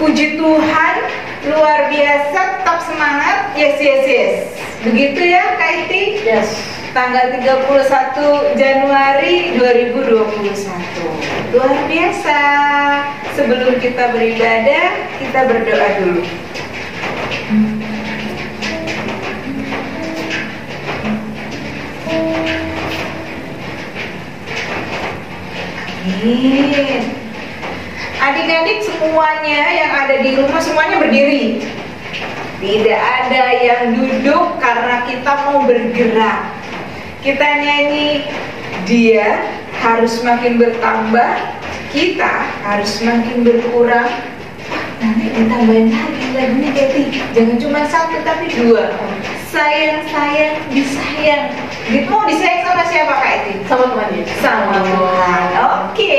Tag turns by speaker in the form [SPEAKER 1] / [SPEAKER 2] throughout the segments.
[SPEAKER 1] Puji Tuhan, luar biasa, tetap semangat. Yes, yes, yes. Begitu ya Kak Iti?
[SPEAKER 2] Yes.
[SPEAKER 1] Tanggal 31 Januari 2021. Luar biasa. Sebelum kita beribadah, kita berdoa dulu. Amin. Adik-adik semuanya yang ada di rumah semuanya berdiri. Tidak ada yang duduk karena kita mau bergerak. Kita nyanyi, dia harus makin bertambah, kita harus makin berkurang. Nanti ditambahin lagi lagunya Keti. Jangan cuma satu tapi dua. Sayang, sayang, disayang. Gitu mau disayang sama siapa Kak Eti?
[SPEAKER 2] Sama Tuhan ya.
[SPEAKER 1] Sama Tuhan. Oke.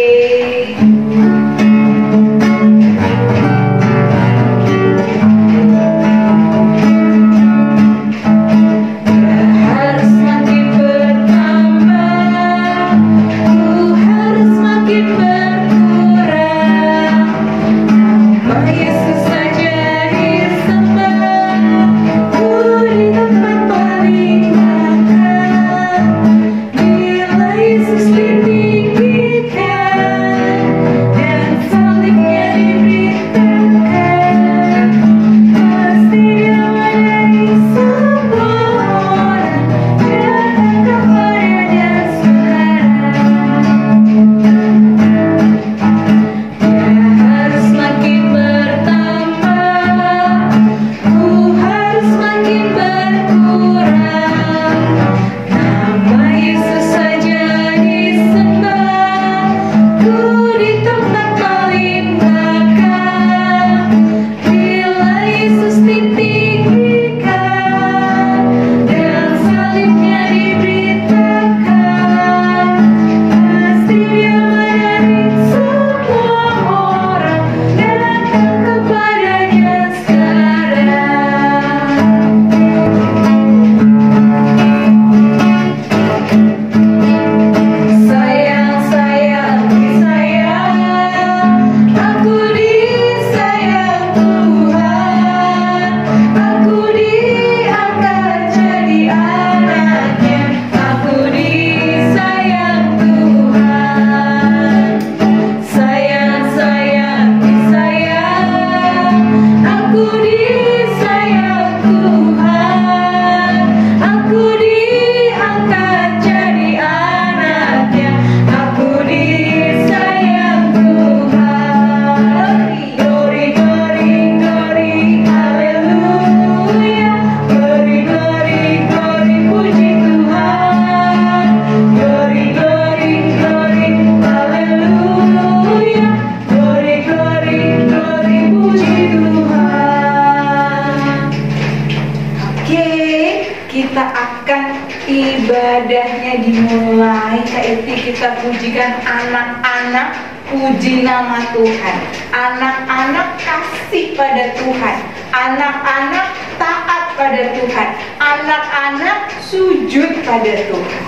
[SPEAKER 1] Ibadahnya dimulai, Kak Iti, kita pujikan anak-anak, puji nama Tuhan. Anak-anak kasih pada Tuhan, anak-anak taat pada Tuhan, anak-anak sujud pada Tuhan.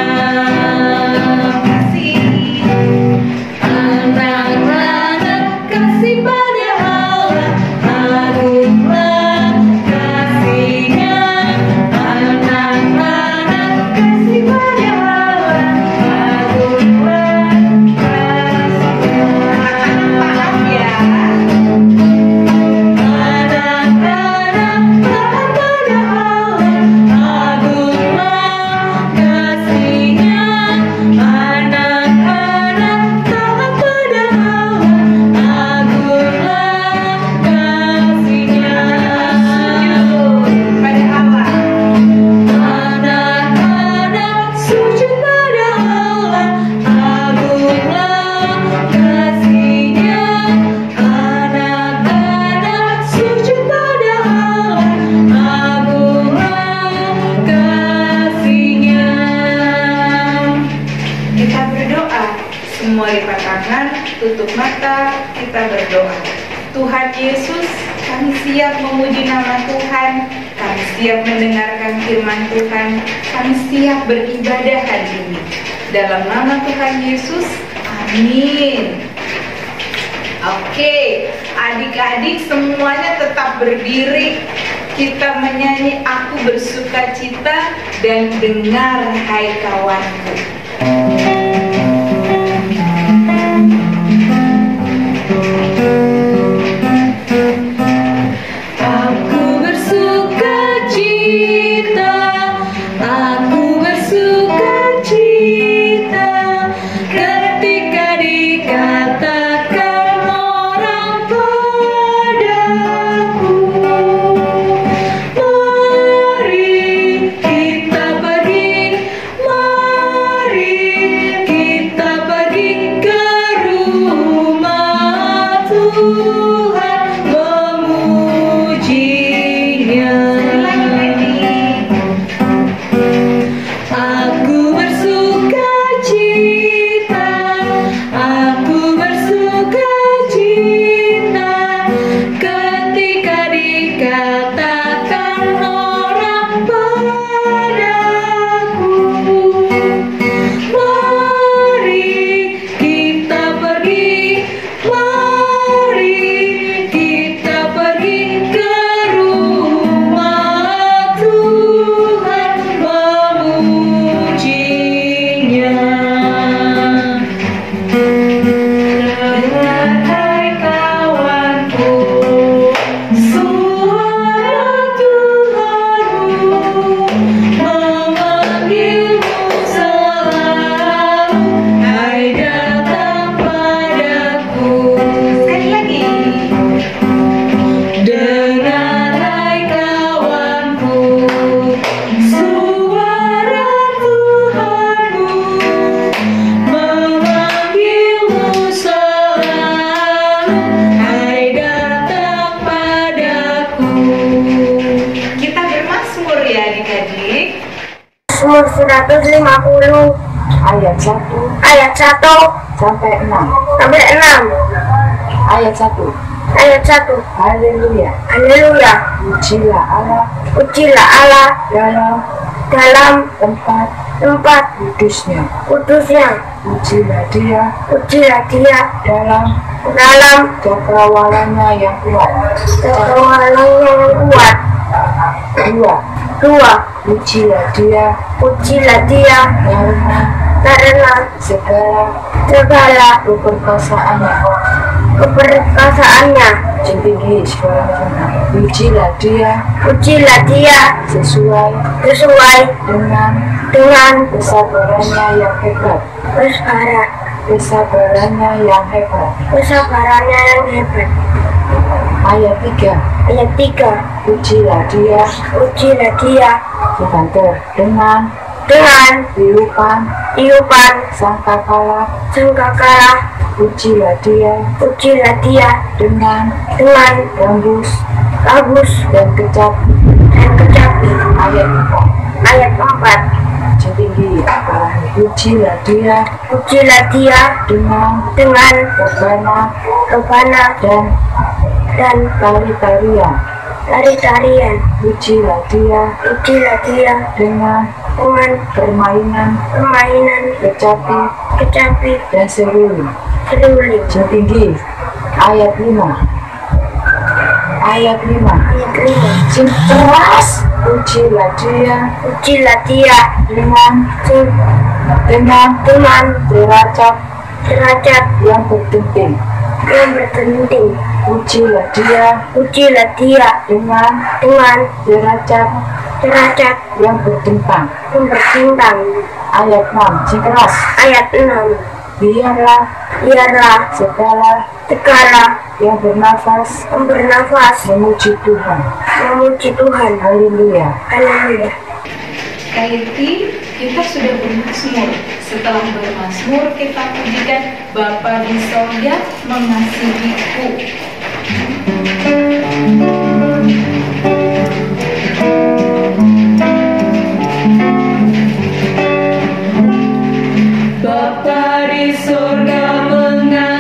[SPEAKER 3] Anak-anak
[SPEAKER 1] tangan, tutup mata, kita berdoa. Tuhan Yesus, kami siap memuji nama Tuhan, kami siap mendengarkan firman Tuhan, kami siap beribadah hari ini. Dalam nama Tuhan Yesus, amin. Oke, adik-adik semuanya tetap berdiri. Kita menyanyi Aku Bersuka Cita dan Dengar Hai Kawanku.
[SPEAKER 2] Mazmur 150
[SPEAKER 3] ayat 1 sampai 6. Ayat 1. Haleluya. Pujilah Allah dalam tempat kudusnya. Pujilah dia dalam cakrawalanya yang kuat. 2. Pujilah dia karena segala keperkasaannya. Tinggi suaranya. Pujilah dia sesuai dengan kesabarannya yang hebat. Ayat 3. Pujilah dia dengan tiupan sangkakala. Pujilah dia dengan gambus dan kecapi. Ayat 4. Tinggi. Pujilah dia dengan rebana dan tari-tarian. Pujilah dia dengan permainan kecapi dan seruling. Tinggi. Ayat 5. Sing keras. Pujilah dia dengan derajat yang bertenting. Pujilah dia dengan derajat yang bertentang. Ayat 6. Sing keras. Biarlah segala yang bernafas memuji Tuhan. Haleluya.
[SPEAKER 1] Kaiti, kita sudah bermazmur. Setelah bermazmur, kita pujikan Bapa di Sorga mengasihiku. Bapa di Sorga mengasihiku.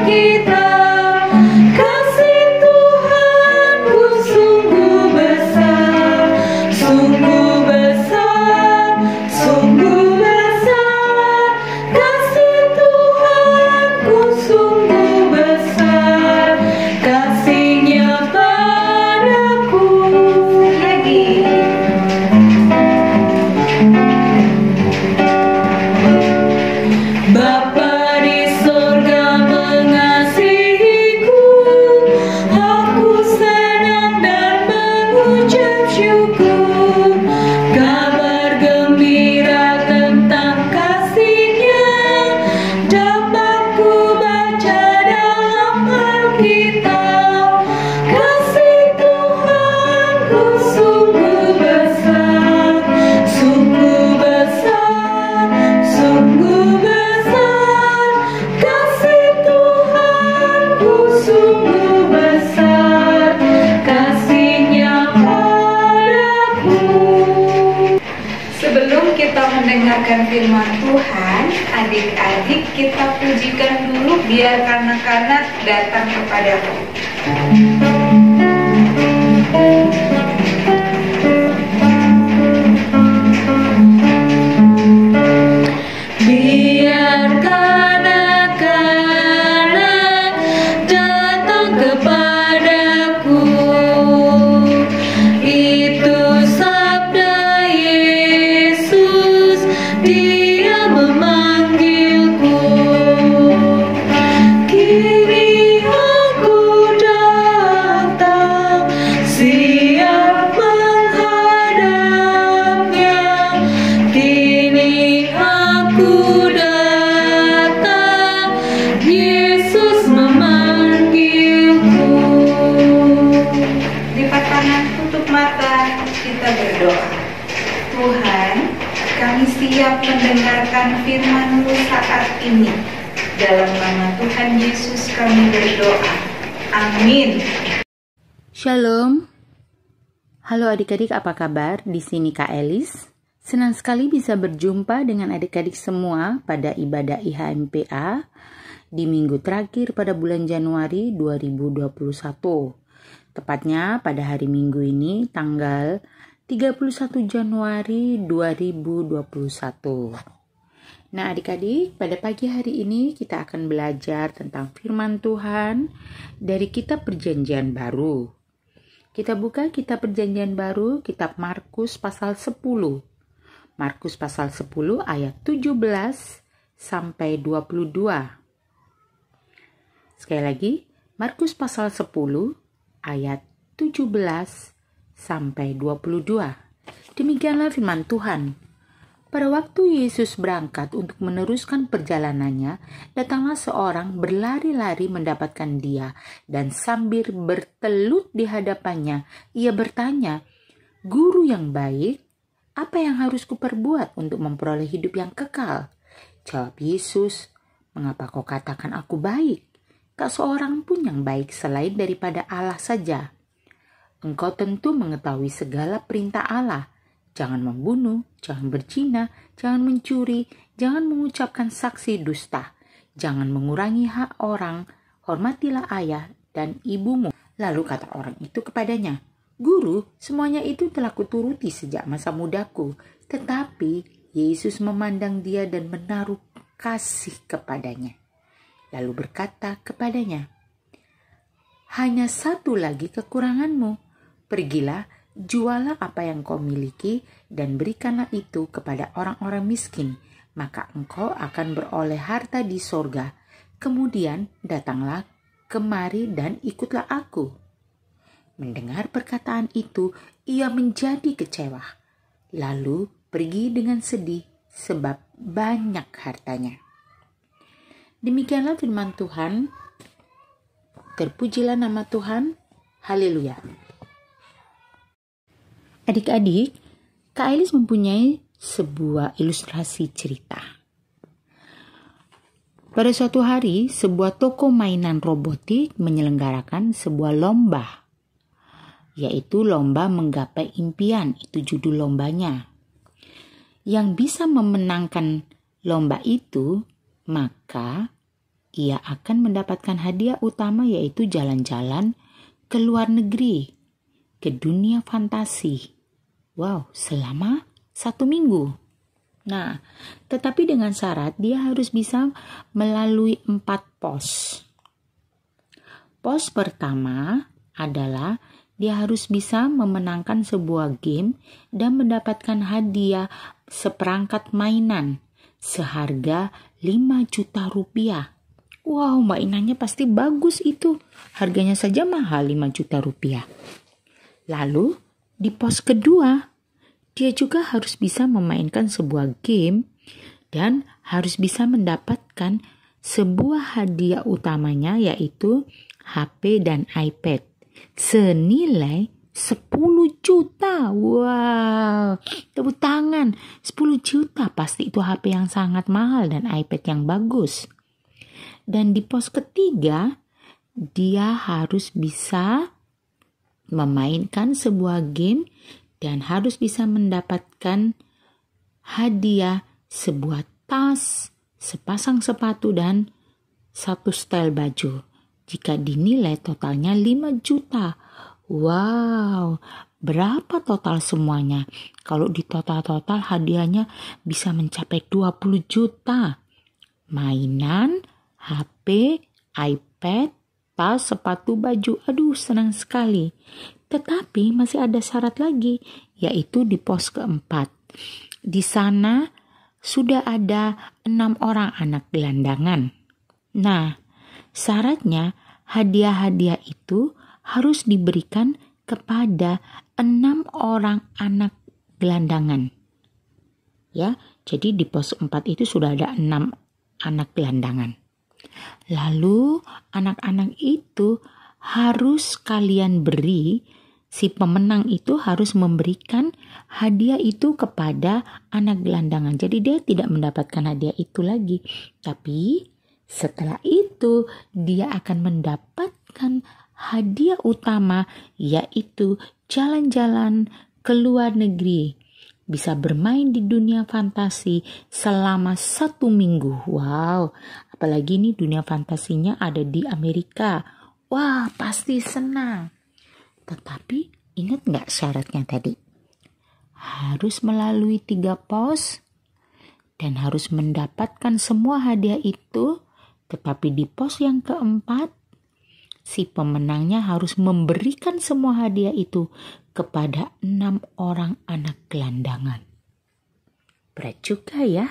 [SPEAKER 1] kita. Kasih Tuhanku sungguh besar, sungguh besar, sungguh besar. Kasih Tuhanku sungguh besar, kasih-Nya padaku. Lagi. Bapa di surga mengasihiku, aku senang dan mengucap syukur. Kabar gembira tentang kasih-Nya dapat ku baca dalam Alkitab. Kasih Tuhanku sungguh besar, sungguh besar, sungguh besar. Kasih Tuhanku sungguh besar, kasih-Nya padaku. Sebelum kita mendengarkan firman Tuhan, adik-adik kita pujikan dulu biar kanak-kanak datang kepadaku. Biar kanak-kanak datang kepadaku, itu sabda Yesus, Dia memanggilku. Kini aku datang, siap menghadapnya. Kini aku datang, Yesus memanggilku. Lipat tangan, tutup mata, kita berdoa. Tuhan, kami siap mendengarkan firman-Mu saat ini. Dalam nama Tuhan Yesus kami berdoa. Amin.
[SPEAKER 4] Shalom. Halo adik-adik, apa kabar? Di sini Kak Elis. Senang sekali bisa berjumpa dengan adik-adik semua pada ibadah IHMPA di minggu terakhir pada bulan Januari 2021. Tepatnya pada hari Minggu ini tanggal 31 Januari 2021. Nah adik-adik, pada pagi hari ini kita akan belajar tentang firman Tuhan dari kitab Perjanjian Baru. Kita buka kitab Perjanjian Baru, kitab Markus pasal 10. Markus pasal 10 ayat 17 sampai 22. Sekali lagi, Markus pasal 10 ayat 17 sampai 22. Demikianlah firman Tuhan. Pada waktu Yesus berangkat untuk meneruskan perjalanannya, datanglah seorang berlari-lari mendapatkan Dia, dan sambil bertelut di hadapannya, ia bertanya, "Guru yang baik, apa yang harus kuperbuat untuk memperoleh hidup yang kekal?" Jawab Yesus, "Mengapa kau katakan aku baik? Tak seorang pun yang baik selain daripada Allah saja. Engkau tentu mengetahui segala perintah Allah. Jangan membunuh, jangan berzina, jangan mencuri, jangan mengucapkan saksi dusta, jangan mengurangi hak orang, hormatilah ayah dan ibumu." Lalu kata orang itu kepadanya, "Guru, semuanya itu telah kuturuti sejak masa mudaku." Tetapi Yesus memandang dia dan menaruh kasih kepadanya. Lalu berkata kepadanya, "Hanya satu lagi kekuranganmu. Pergilah, jualah apa yang kau miliki dan berikanlah itu kepada orang-orang miskin, maka engkau akan beroleh harta di sorga. Kemudian datanglah kemari dan ikutlah aku." Mendengar perkataan itu, ia menjadi kecewa, lalu pergi dengan sedih sebab banyak hartanya. Demikianlah firman Tuhan. Terpujilah nama Tuhan. Haleluya. Adik-adik, Kak Elis mempunyai sebuah ilustrasi cerita. Pada suatu hari, sebuah toko mainan robotik menyelenggarakan sebuah lomba, yaitu lomba menggapai impian. Itu judul lombanya. Yang bisa memenangkan lomba itu, maka ia akan mendapatkan hadiah utama, yaitu jalan-jalan ke luar negeri, ke dunia fantasi. Wow, selama 1 minggu. Nah, tetapi dengan syarat dia harus bisa melalui 4 pos. Pos pertama adalah dia harus bisa memenangkan sebuah game dan mendapatkan hadiah seperangkat mainan seharga 5 juta rupiah. Wow, mainannya pasti bagus itu. Harganya saja mahal, 5 juta rupiah. Lalu di pos kedua, dia juga harus bisa memainkan sebuah game dan harus bisa mendapatkan sebuah hadiah utamanya, yaitu HP dan iPad senilai 10 juta. Wow, tepuk tangan. 10 juta pasti itu HP yang sangat mahal dan iPad yang bagus. Dan di pos ketiga, dia harus bisa memainkan sebuah game dan harus bisa mendapatkan hadiah sebuah tas, sepasang sepatu, dan 1 setel baju. Jika dinilai totalnya 5 juta. Wow, berapa total semuanya? Kalau di total hadiahnya bisa mencapai 20 juta. Mainan, HP, iPad, tas, sepatu, baju. Aduh, senang sekali. Tetapi masih ada syarat lagi, yaitu di pos keempat. Di sana sudah ada 6 orang anak gelandangan. Nah, syaratnya hadiah-hadiah itu harus diberikan kepada 6 orang anak gelandangan. Ya, jadi di pos 4 itu sudah ada 6 anak gelandangan. Lalu anak-anak itu harus kalian beri, si pemenang itu harus memberikan hadiah itu kepada anak gelandangan. Jadi dia tidak mendapatkan hadiah itu lagi. Tapi setelah itu dia akan mendapatkan hadiah utama, yaitu jalan-jalan ke luar negeri. Bisa bermain di dunia fantasi selama 1 minggu. Wow, apalagi ini dunia fantasinya ada di Amerika. Wah, pasti senang. Tetapi ingat gak syaratnya tadi? Harus melalui 3 pos dan harus mendapatkan semua hadiah itu. Tetapi di pos yang keempat, si pemenangnya harus memberikan semua hadiah itu kepada 6 orang anak gelandangan. Berat juga ya.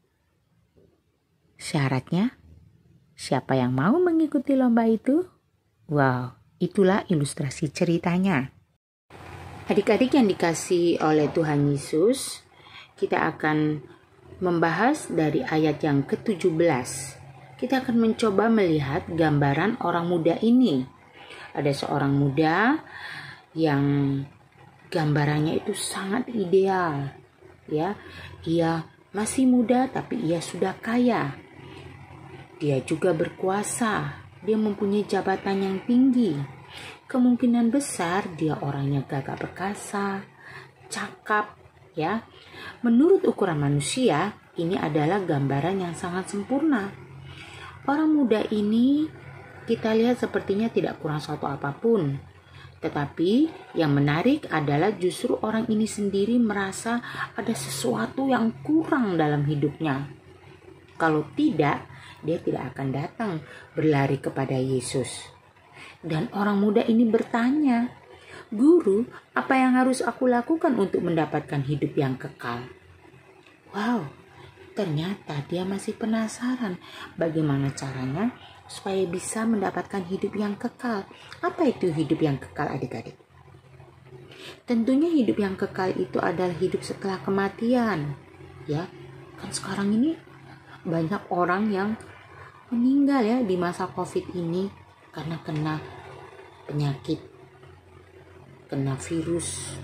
[SPEAKER 4] Syaratnya, siapa yang mau mengikuti lomba itu? Wow, itulah ilustrasi ceritanya. Adik-adik yang dikasihi oleh Tuhan Yesus, kita akan membahas dari ayat yang ke-17. Kita akan mencoba melihat gambaran orang muda ini. Ada seorang muda yang gambarannya itu sangat ideal. Ya, ia masih muda tapi ia sudah kaya. Dia juga berkuasa. Dia mempunyai jabatan yang tinggi. Kemungkinan besar dia orangnya gagah perkasa, cakap, ya. Menurut ukuran manusia, ini adalah gambaran yang sangat sempurna. Orang muda ini kita lihat sepertinya tidak kurang suatu apapun. Tetapi yang menarik adalah justru orang ini sendiri merasa ada sesuatu yang kurang dalam hidupnya. Kalau tidak, dia tidak akan datang berlari kepada Yesus. Dan orang muda ini bertanya, "Guru, apa yang harus aku lakukan untuk mendapatkan hidup yang kekal?" Wow, ternyata dia masih penasaran bagaimana caranya supaya bisa mendapatkan hidup yang kekal. Apa itu hidup yang kekal, adik-adik? Tentunya hidup yang kekal itu adalah hidup setelah kematian. Ya, kan sekarang ini banyak orang yang meninggal ya di masa COVID ini karena kena penyakit, kena virus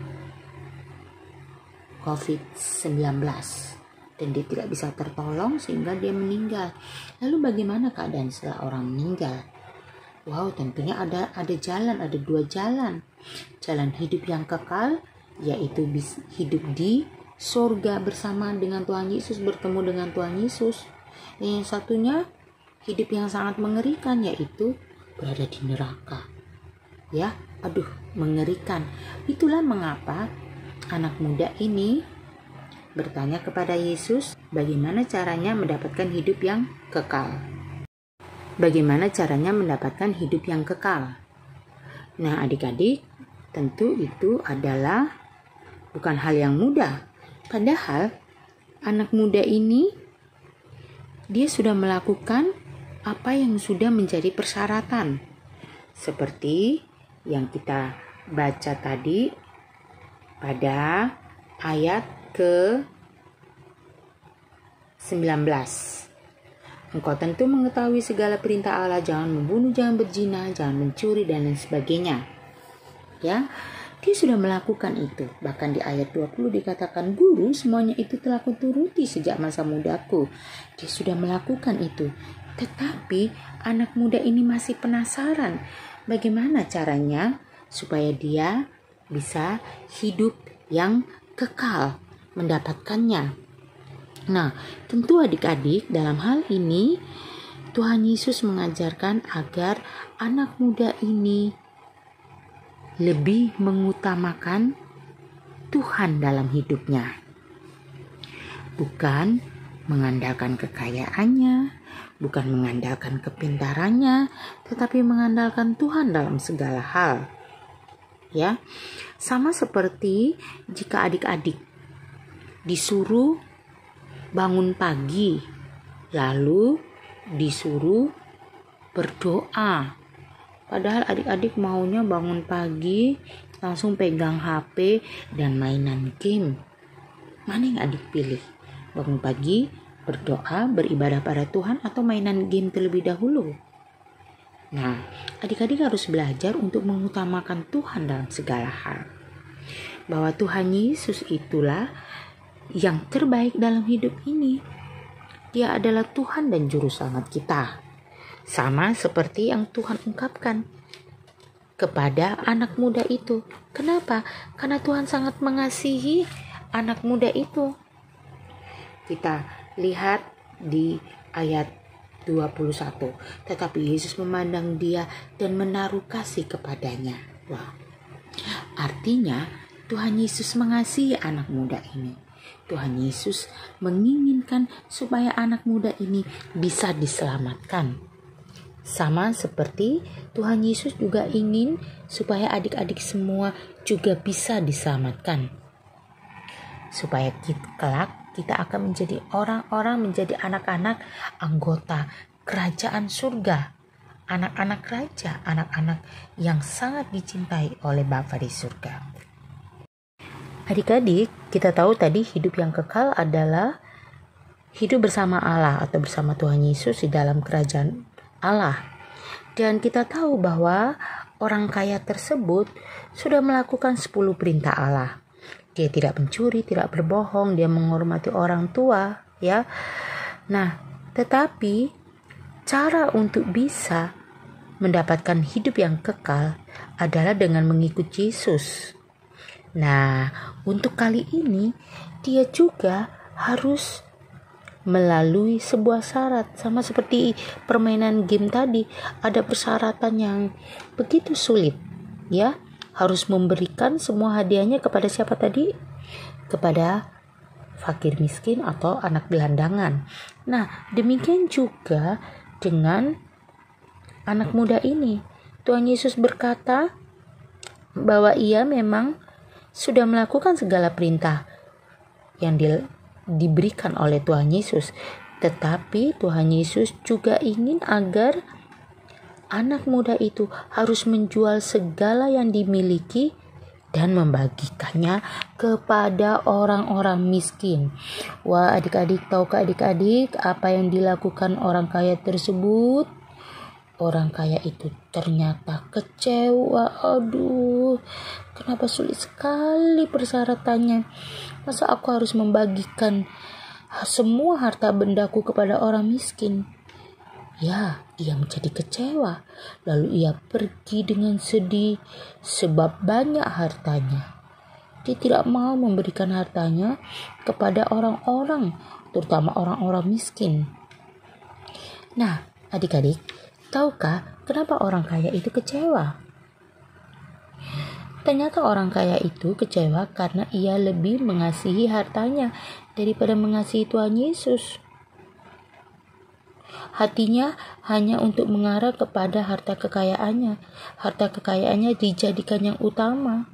[SPEAKER 4] COVID-19 dan dia tidak bisa tertolong sehingga dia meninggal. Lalu bagaimana keadaan setelah orang meninggal? Wow, tentunya ada jalan, ada 2 jalan. Jalan hidup yang kekal, yaitu hidup di surga bersama dengan Tuhan Yesus, bertemu dengan Tuhan Yesus. Dan yang satunya hidup yang sangat mengerikan, yaitu berada di neraka. Ya, aduh, mengerikan. Itulah mengapa anak muda ini bertanya kepada Yesus, bagaimana caranya mendapatkan hidup yang kekal. Bagaimana caranya mendapatkan hidup yang kekal? Nah, adik-adik, tentu itu adalah bukan hal yang mudah. Padahal anak muda ini dia sudah melakukan apa yang sudah menjadi persyaratan. Seperti yang kita baca tadi pada ayat ke-19. Engkau tentu mengetahui segala perintah Allah, jangan membunuh, jangan berzina, jangan mencuri, dan lain sebagainya. Ya, dia sudah melakukan itu. Bahkan di ayat 20 dikatakan, Guru, semuanya itu telah kuturuti sejak masa mudaku. Dia sudah melakukan itu. Tetapi anak muda ini masih penasaran bagaimana caranya supaya dia bisa hidup yang kekal, mendapatkannya. Nah, tentu adik-adik dalam hal ini Tuhan Yesus mengajarkan agar anak muda ini lebih mengutamakan Tuhan dalam hidupnya. Bukan mengandalkan kekayaannya, bukan mengandalkan kepintarannya, tetapi mengandalkan Tuhan dalam segala hal. Ya, sama seperti jika adik-adik disuruh bangun pagi, lalu disuruh berdoa. Padahal adik-adik maunya bangun pagi, langsung pegang HP dan mainan game. Mana yang adik pilih? Bangun pagi, berdoa, beribadah pada Tuhan, atau mainan game terlebih dahulu? Nah, adik-adik harus belajar untuk mengutamakan Tuhan dalam segala hal. Bahwa Tuhan Yesus itulah yang terbaik dalam hidup ini. Dia adalah Tuhan dan Juru Selamat kita. Sama seperti yang Tuhan ungkapkan kepada anak muda itu. Kenapa? Karena Tuhan sangat mengasihi anak muda itu. Kita lihat di ayat 21. Tetapi Yesus memandang dia dan menaruh kasih kepadanya. Wah. Artinya Tuhan Yesus mengasihi anak muda ini. Tuhan Yesus menginginkan supaya anak muda ini bisa diselamatkan. Sama seperti Tuhan Yesus juga ingin supaya adik-adik semua juga bisa diselamatkan. Supaya kelak kita akan menjadi orang-orang, menjadi anak-anak anggota kerajaan surga. Anak-anak raja, anak-anak yang sangat dicintai oleh Bapa di surga. Adik-adik, kita tahu tadi hidup yang kekal adalah hidup bersama Allah atau bersama Tuhan Yesus di dalam kerajaan Allah. Dan kita tahu bahwa orang kaya tersebut sudah melakukan 10 perintah Allah. Dia tidak mencuri, tidak berbohong, dia menghormati orang tua, ya. Nah, tetapi cara untuk bisa mendapatkan hidup yang kekal adalah dengan mengikuti Yesus. Nah, untuk kali ini dia juga harus melalui sebuah syarat, sama seperti permainan game tadi, ada persyaratan yang begitu sulit, ya. Harus memberikan semua hadiahnya kepada siapa tadi? Kepada fakir miskin atau anak gelandangan. Nah, demikian juga dengan anak muda ini. Tuhan Yesus berkata bahwa ia memang sudah melakukan segala perintah yang diberikan oleh Tuhan Yesus. Tetapi Tuhan Yesus juga ingin agar anak muda itu harus menjual segala yang dimiliki dan membagikannya kepada orang-orang miskin. Wah, adik-adik, tahukah adik-adik apa yang dilakukan orang kaya tersebut? Orang kaya itu ternyata kecewa. Aduh, kenapa sulit sekali persyaratannya? Masa aku harus membagikan semua harta bendaku kepada orang miskin? Ya, ia menjadi kecewa. Lalu ia pergi dengan sedih sebab banyak hartanya. Dia tidak mau memberikan hartanya kepada orang-orang, terutama orang-orang miskin. Nah, Adik-adik, tahukah kenapa orang kaya itu kecewa? Ternyata orang kaya itu kecewa karena ia lebih mengasihi hartanya daripada mengasihi Tuhan Yesus. Hatinya hanya untuk mengarah kepada harta kekayaannya. Harta kekayaannya dijadikan yang utama.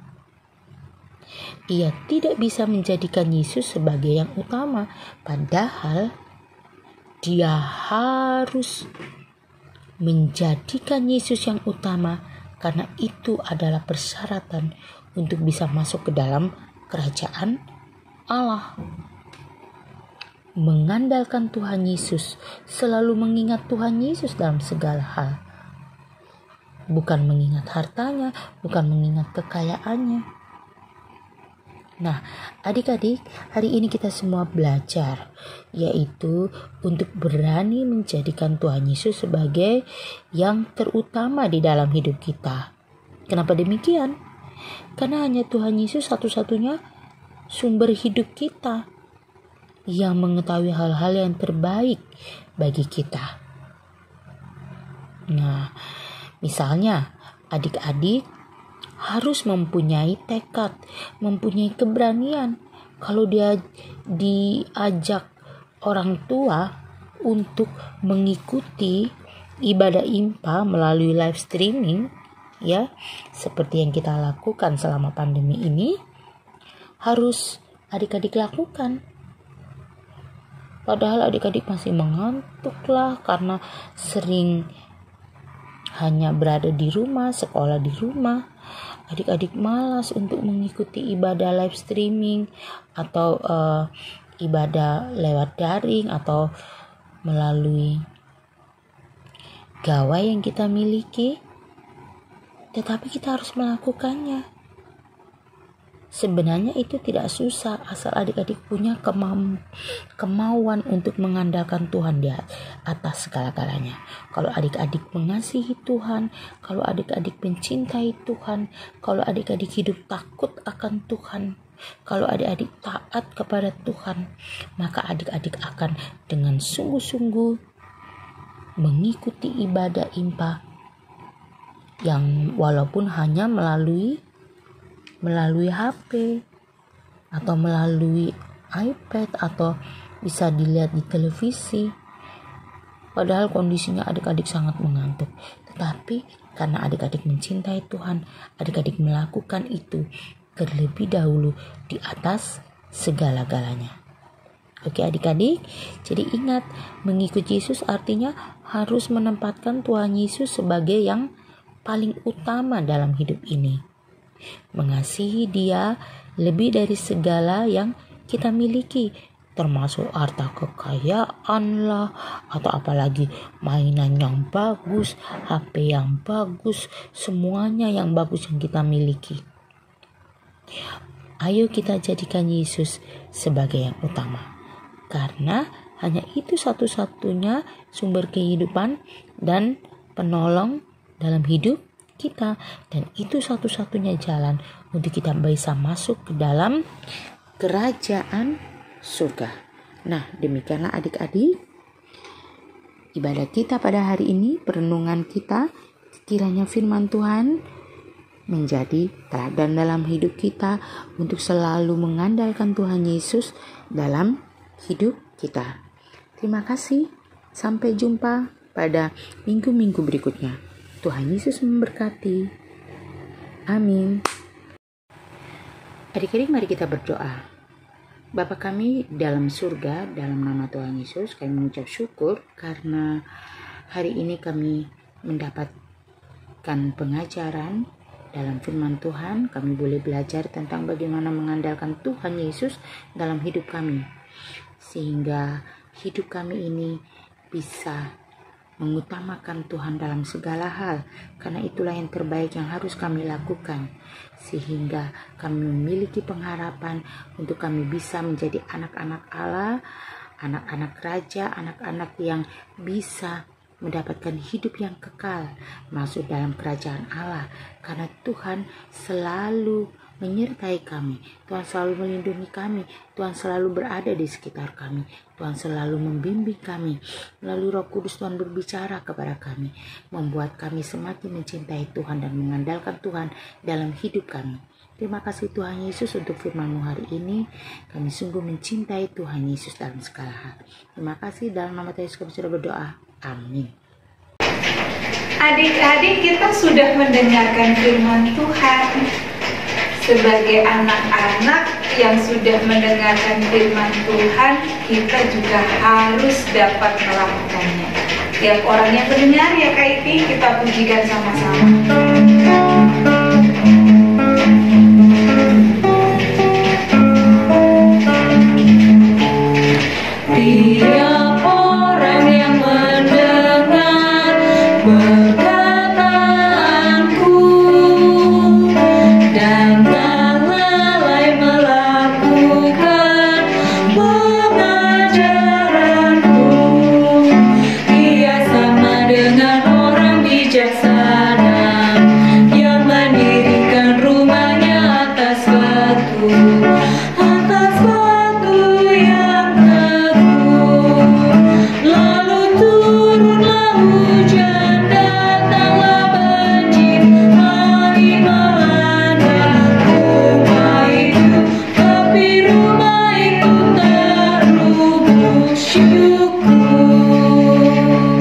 [SPEAKER 4] Ia tidak bisa menjadikan Yesus sebagai yang utama, padahal dia harus menjadikan Yesus yang utama, karena itu adalah persyaratan untuk bisa masuk ke dalam kerajaan Allah. Mengandalkan Tuhan Yesus, selalu mengingat Tuhan Yesus dalam segala hal. Bukan mengingat hartanya, bukan mengingat kekayaannya. Nah, adik-adik, hari ini kita semua belajar, yaitu untuk berani menjadikan Tuhan Yesus sebagai yang terutama di dalam hidup kita. Kenapa demikian? Karena hanya Tuhan Yesus satu-satunya sumber hidup kita, yang mengetahui hal-hal yang terbaik bagi kita. Nah, misalnya adik-adik harus mempunyai tekad, mempunyai keberanian. Kalau dia diajak orang tua untuk mengikuti ibadah IMPA melalui live streaming, ya, seperti yang kita lakukan selama pandemi ini, harus adik-adik lakukan. Padahal adik-adik masih mengantuk lah karena sering hanya berada di rumah, sekolah di rumah. Adik-adik malas untuk mengikuti ibadah live streaming atau ibadah lewat daring atau melalui gawai yang kita miliki. Tetapi kita harus melakukannya. Sebenarnya itu tidak susah asal adik-adik punya kemauan untuk mengandalkan Tuhan di atas segala-galanya. Kalau adik-adik mengasihi Tuhan, kalau adik-adik mencintai Tuhan, kalau adik-adik hidup takut akan Tuhan, kalau adik-adik taat kepada Tuhan, maka adik-adik akan dengan sungguh-sungguh mengikuti ibadah IMPA yang walaupun hanya melalui HP atau melalui iPad atau bisa dilihat di televisi. Padahal kondisinya adik-adik sangat mengantuk. Tetapi karena adik-adik mencintai Tuhan, adik-adik melakukan itu terlebih dahulu di atas segala-galanya. Oke adik-adik, jadi ingat, mengikuti Yesus artinya harus menempatkan Tuhan Yesus sebagai yang paling utama dalam hidup ini. Mengasihi Dia lebih dari segala yang kita miliki, termasuk harta kekayaan lah, atau apalagi mainan yang bagus, HP yang bagus, semuanya yang bagus yang kita miliki. Ayo kita jadikan Yesus sebagai yang utama, karena hanya itu satu-satunya sumber kehidupan dan penolong dalam hidup kita, dan itu satu-satunya jalan untuk kita bisa masuk ke dalam kerajaan surga. Nah, demikianlah adik-adik ibadah kita pada hari ini, perenungan kita. Kiranya firman Tuhan menjadi teladan dalam hidup kita untuk selalu mengandalkan Tuhan Yesus dalam hidup kita. Terima kasih. Sampai jumpa pada minggu-minggu berikutnya. Tuhan Yesus memberkati. Amin. Adik-adik, mari kita berdoa. Bapa kami dalam surga, dalam nama Tuhan Yesus, kami mengucap syukur karena hari ini kami mendapatkan pengajaran dalam firman Tuhan. Kami boleh belajar tentang bagaimana mengandalkan Tuhan Yesus dalam hidup kami, sehingga hidup kami ini bisa mengutamakan Tuhan dalam segala hal, karena itulah yang terbaik yang harus kami lakukan, sehingga kami memiliki pengharapan untuk kami bisa menjadi anak-anak Allah, anak-anak raja, anak-anak yang bisa mendapatkan hidup yang kekal, masuk dalam kerajaan Allah, karena Tuhan selalu menyertai kami. Tuhan selalu melindungi kami. Tuhan selalu berada di sekitar kami. Tuhan selalu membimbing kami. Melalui Roh Kudus Tuhan berbicara kepada kami, membuat kami semakin mencintai Tuhan dan mengandalkan Tuhan dalam hidup kami. Terima kasih Tuhan Yesus untuk firman-Mu hari ini. Kami sungguh mencintai Tuhan Yesus dalam segala hal. Terima kasih, dalam nama Tuhan Yesus kami sudah berdoa. Amin.
[SPEAKER 1] Adik-adik, kita sudah mendengarkan firman Tuhan. Sebagai anak-anak yang sudah mendengarkan firman Tuhan, kita juga harus dapat melakukannya. Tiap orang yang mendengar ya Kak Iti, kita pujikan sama-sama. Tiap orang yang mendengar perkataanku dan tak lalai melakukan pengajaranku, ia sama dengan orang bijaksana yang mendirikan rumahnya atas batu yang lalu turunlah hujan, datanglah banjir, angin melanda rumah itu, tapi rumah itu terubuk syukur.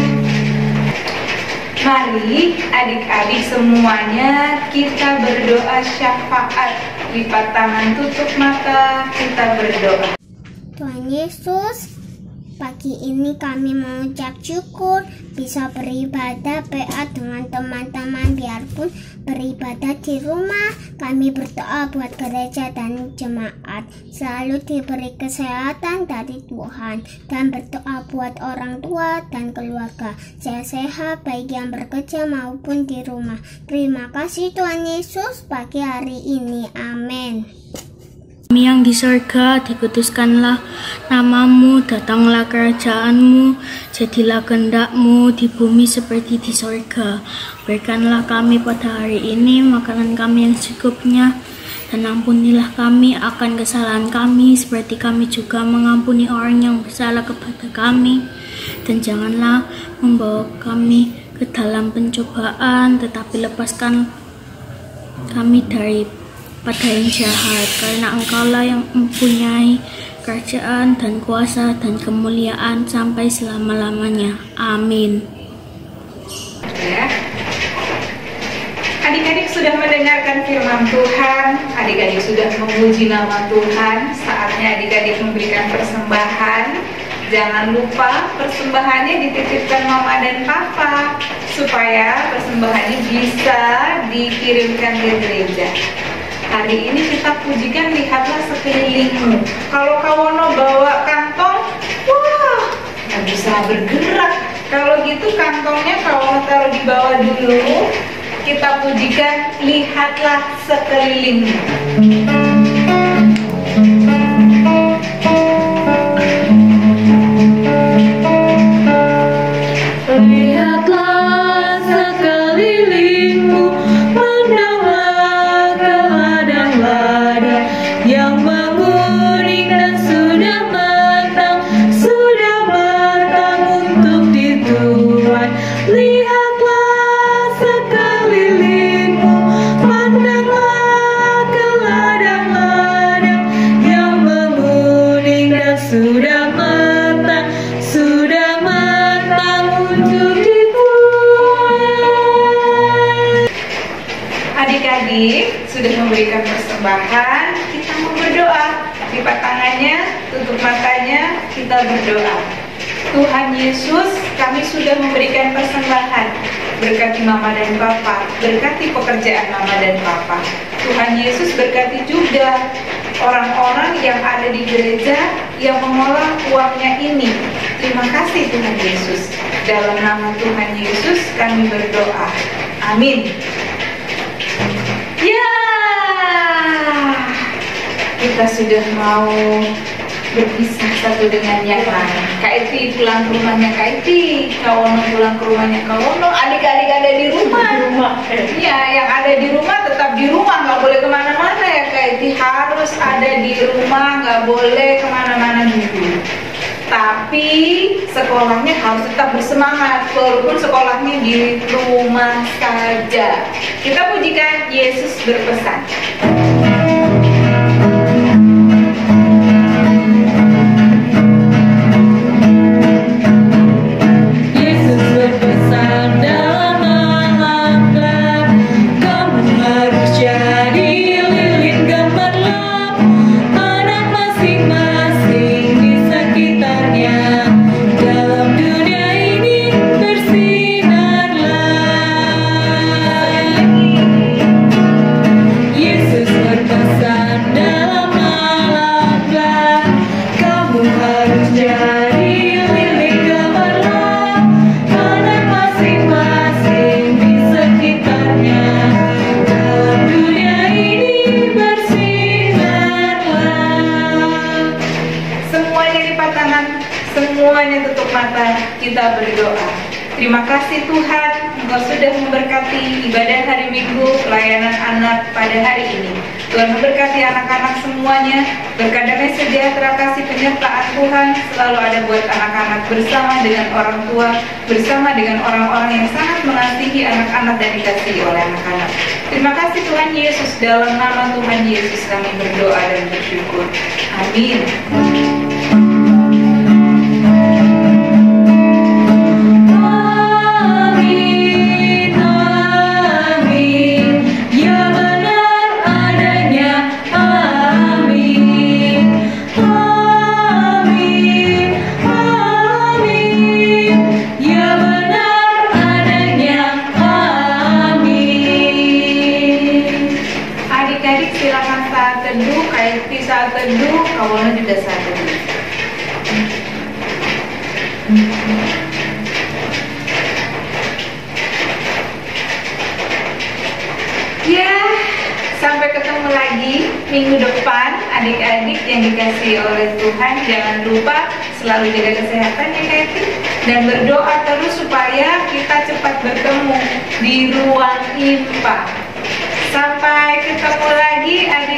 [SPEAKER 1] Mari adik-adik semuanya kita berdoa syafaat. Lipat tangan, tutup mata, kita berdoa.
[SPEAKER 2] Tuhan Yesus, pagi ini kami mengucap syukur bisa beribadah PA dengan teman-teman. Biarpun beribadah di rumah, kami berdoa buat gereja dan jemaat selalu diberi kesehatan dari Tuhan, dan berdoa buat orang tua dan keluarga sehat-sehat baik yang bekerja maupun di rumah. Terima kasih Tuhan Yesus pagi hari ini. Amin.
[SPEAKER 5] Kami yang di surga, dikuduskanlah namamu, datanglah kerajaanmu, jadilah kehendak-Mu di bumi seperti di surga. Berikanlah kami pada hari ini makanan kami yang secukupnya, dan ampunilah kami akan kesalahan kami, seperti kami juga mengampuni orang yang bersalah kepada kami. Dan janganlah membawa kami ke dalam pencobaan, tetapi lepaskan kami daripada yang jahat, karena Engkaulah yang mempunyai kerajaan dan kuasa dan kemuliaan sampai selama-lamanya. Amin.
[SPEAKER 1] Ya. Adik-adik sudah mendengarkan firman Tuhan, adik-adik sudah memuji nama Tuhan. Saatnya adik-adik memberikan persembahan. Jangan lupa persembahannya dititipkan Mama dan Papa, supaya persembahannya bisa dikirimkan ke gereja. Hari ini kita pujikan, lihatlah sekelilingmu. Kalau Kawono bawa kantong, wah, nggak bisa bergerak. Kalau gitu kantongnya Kawono taruh di bawah dulu. Kita pujikan, lihatlah sekelilingmu. Lihatlah sekelilingmu, pandanglah ke ladang-ladang yang menguning dan sudah matang untuk dituai. Lihatlah sekelilingmu, pandanglah ke ladang-ladang yang menguning dan sudah matang untuk dituai. Adik-adik sudah memberikan persembahan, kita mau berdoa. Lipat tangannya, tutup matanya, kita berdoa. Tuhan Yesus, kami sudah memberikan persembahan. Berkati Mama dan Papa, berkati pekerjaan Mama dan Papa. Tuhan Yesus, berkati juga orang-orang yang ada di gereja yang mengolah uangnya ini. Terima kasih Tuhan Yesus. Dalam nama Tuhan Yesus kami berdoa. Amin. Ya, kita sudah mau berpisah satu dengan yang lain. Kak Iti pulang ke rumahnya Kak Iti, Kawono pulang ke rumahnya Kawono. Adik-adik ada di rumah. Iya, yang ada di rumah tetap di rumah, nggak boleh kemana-mana ya Kak boleh kemana-mana dulu. Tapi sekolahnya harus tetap bersemangat walaupun sekolahnya di rumah saja. Kita pujikan Yesus berpesan. Yesus berpesan dalam alam gelap, kamu harus jadi lilin gemerlap, anak masing-masing di sekitarnya. Dalam dunia ini bersinarlah. Yesus berpesan dalam alam gelap, kamu harus jadi lilin gemerlap, anak masing-masing di sekitarnya. Dalam dunia ini bersinarlah. Semuanya lipat tangan, semuanya tutup mata, kita berdoa. Terima kasih Tuhan, Engkau sudah memberkati ibadah hari Minggu, pelayanan anak pada hari ini. Tuhan memberkati anak-anak semuanya, berkat damai sejahtera kasih penyertaan Tuhan selalu ada buat anak-anak, bersama dengan orang tua, bersama dengan orang-orang yang sangat mengasihi anak-anak dan dikasihi oleh anak-anak. Terima kasih Tuhan Yesus, dalam nama Tuhan Yesus kami berdoa dan bersyukur. Amin. Amin, amin, ya benar adanya. Amin, amin, amin, ya benar adanya. Amin. Adik-adik silakan saat teduh, Kaiti saat teduh, kawannya juga saat teduh. Ya, sampai ketemu lagi minggu depan adik-adik yang dikasihi oleh Tuhan. Jangan lupa selalu jaga kesehatan ya Kaiti, dan berdoa terus supaya kita cepat bertemu di ruang IMPA. Sampai ketemu lagi adik.